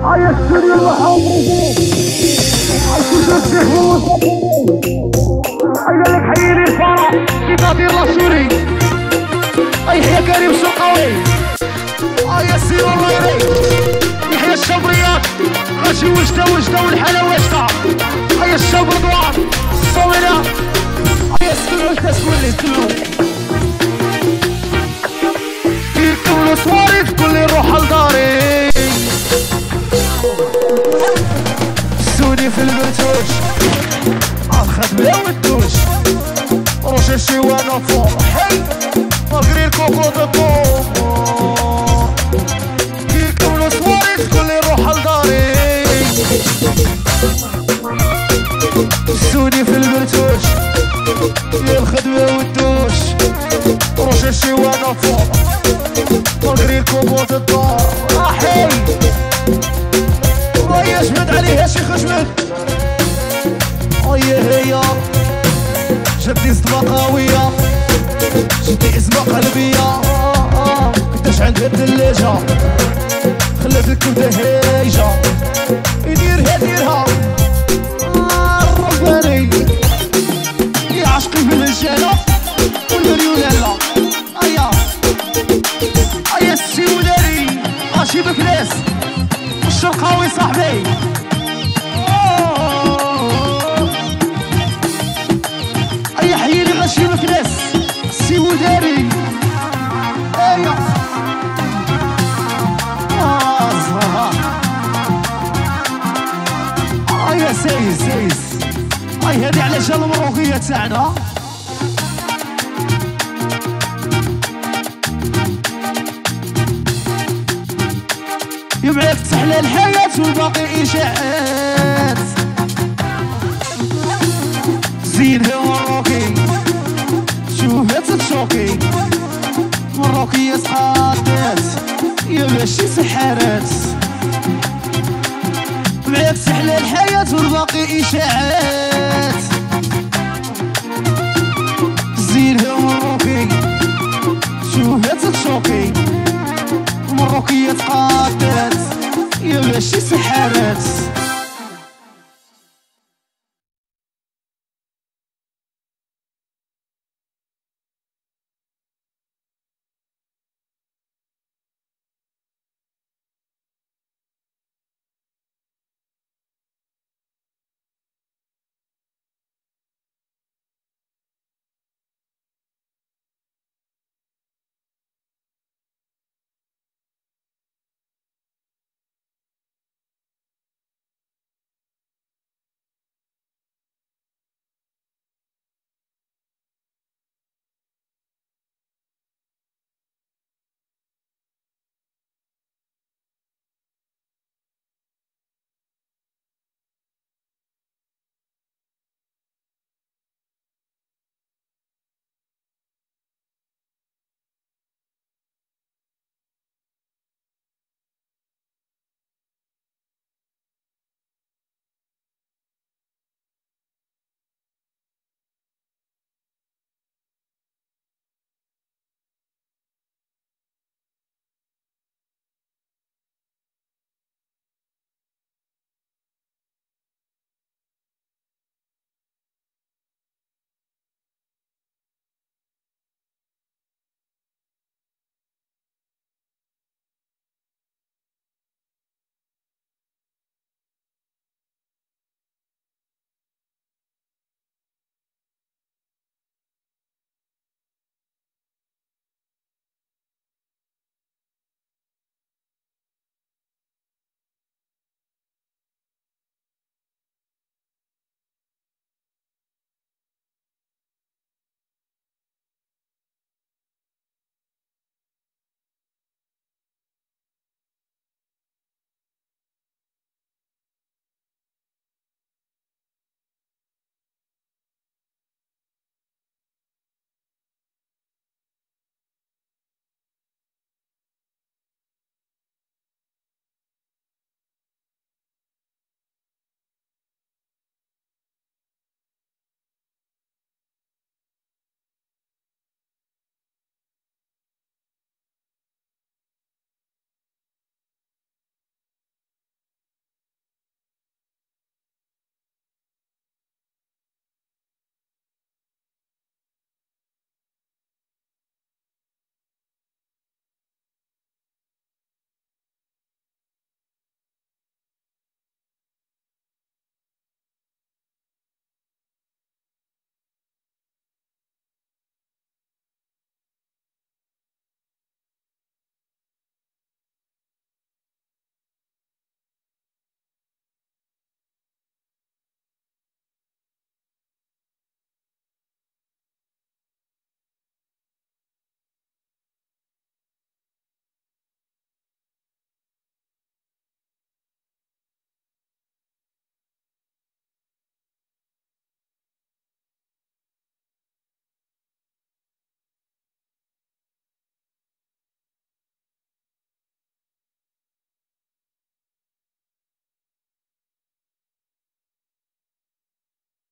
هيا السوري المحافظين هيا السيفوس هيا لك حييني الفرح كيف غادير لا سوري هيا كريم سوقاوي هيا السير الريري يحيى الشبريات غاشي وجده والحلا وجده هيا الشاب رضوان الصوميلة هيا السكن وجده سولي كلهم كيركبلو صواري تقول لي نروح لداري سوني في البرتوش الخدمة والدوش روشاشي وانا فرحي مغري الكوكو دبور كيركبلو صواري تقول لي نروح لداري سوني في البرتوش يا الخدمة والدوش روشاشي وانا فرحي مغري الكوكو دبور راحي ويا جمد عليها شي خشمت ويا هي جدي صدمة قوية جدي اسمها قلبية كنتاش عندها الثلاجة خلات الكبدة هايجة يديرها الرباني يا عشقي بالرجالة والمريونيلا هيا السيولاري ماشي بكلاس الشرقاوي صاحبي اي حييني غشي مكناس سيو داري ايا ايا سايس اي هادي على جال المروكية تاعنا يبعد تحلى الحياة والباقي إشاعات زينها مروكي شوفها تتشوكي مروكية سقاطات يا ماشي سحارات بعد تحلى الحياة والباقي إشاعات زينها مروكي شوفها تتشوكي مروكية قادات يا ماشي سحارات